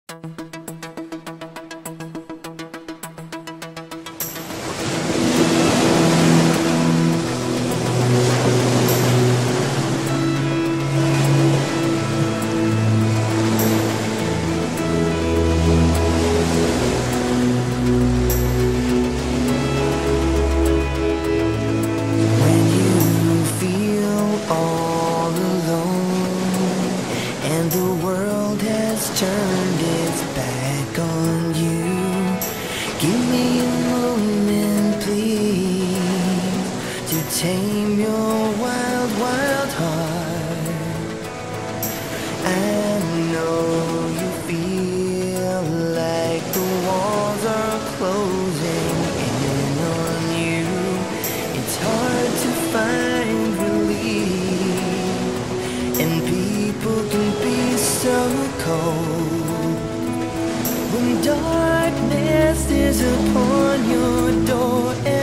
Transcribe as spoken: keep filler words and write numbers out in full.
Turned its back on you. Give me a moment, please, to tame your wild, wild heart. I know you feel like the walls are closing in on you. It's hard to find relief, and people can be so cold. When darkness is upon your door